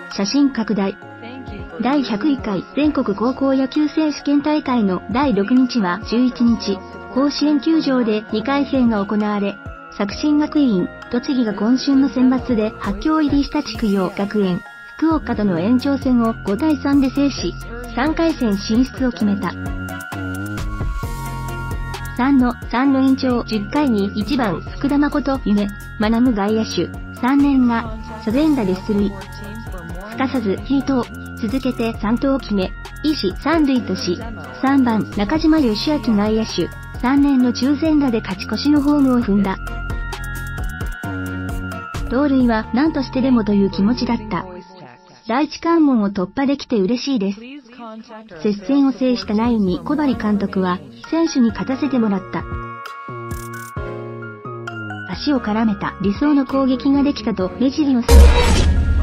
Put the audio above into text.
写真拡大。第101回全国高校野球選手権大会の第6日は11日、甲子園球場で2回戦が行われ、作新学院、栃木が今春の選抜で8強入りした筑陽学園、福岡との延長戦を5対3で制し、3回戦進出を決めた。3の延長10回に1番福田誠夢、学む外野手、3年が、初連打で出塁。すかさずヒートを、続けて3投を決め、一死三塁とし、3番中島義明外野手、3年の中前打で勝ち越しのホームを踏んだ。盗塁は何としてでもという気持ちだった。第一関門を突破できて嬉しいです。接戦を制したナインに小針監督は、選手に勝たせてもらった。足を絡めた理想の攻撃ができたと目尻をする。